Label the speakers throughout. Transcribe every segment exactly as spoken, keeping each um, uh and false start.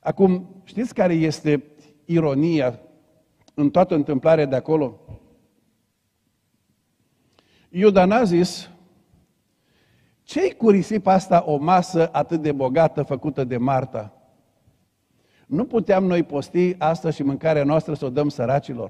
Speaker 1: Acum, știți care este ironia în toată întâmplarea de acolo? Iuda n-a zis: ce-i cu risipa asta o masă atât de bogată făcută de Marta? Nu puteam noi posti astăzi și mâncarea noastră să o dăm săracilor?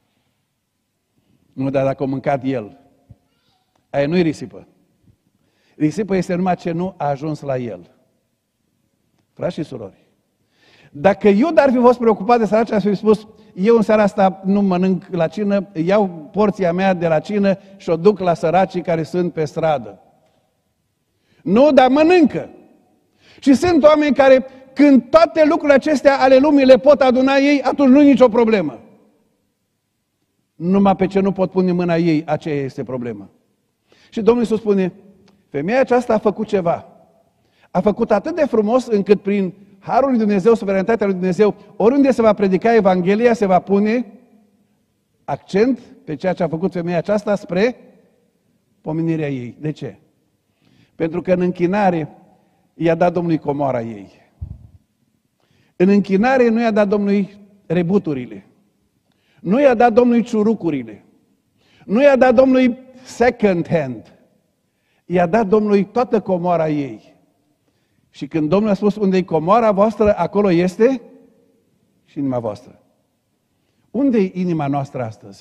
Speaker 1: Nu, dar dacă o mâncat el, aia nu-i risipă. Risipă este numai ce nu a ajuns la el. Frați și surori, dacă Iuda ar fi fost preocupat de săraci, ar fi spus: eu în seara asta nu mănânc la cină, iau porția mea de la cină și o duc la săracii care sunt pe stradă. Nu, dar mănâncă. Și sunt oameni care, când toate lucrurile acestea ale lumii le pot aduna ei, atunci nu e nicio problemă. Numai pe ce nu pot pune mâna ei, aceea este problema. Și Domnul Iisus spune: femeia aceasta a făcut ceva. A făcut atât de frumos încât prin harul lui Dumnezeu, suveranitatea lui Dumnezeu, oriunde se va predica Evanghelia, se va pune accent pe ceea ce a făcut femeia aceasta spre pomenirea ei. De ce? Pentru că în închinare i-a dat Domnului comoara ei. În închinare nu i-a dat Domnului rebuturile. Nu i-a dat Domnului ciurucurile. Nu i-a dat Domnului second hand. I-a dat Domnului toată comoara ei. Și când Domnul a spus: unde-i comoara voastră, acolo este și inima voastră. Unde-i inima noastră astăzi?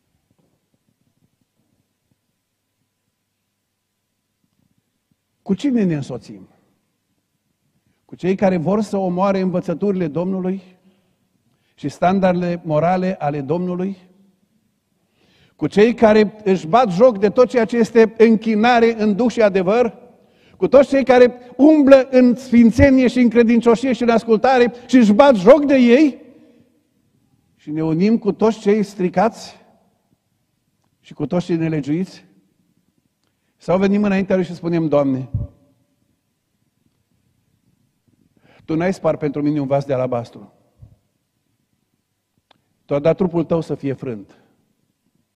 Speaker 1: Cu cine ne însoțim? Cu cei care vor să omoare învățăturile Domnului și standardele morale ale Domnului? Cu cei care își bat joc de tot ceea ce este închinare în duh și adevăr? Cu toți cei care umblă în sfințenie și în credincioșie și în ascultare și își bat joc de ei? Și ne unim cu toți cei stricați și cu toți cei nelegiuiți? Sau venim înaintea Lui și spunem: Doamne, Tu n-ai spart pentru mine un vas de alabastru. Tu ai dat trupul Tău să fie frânt.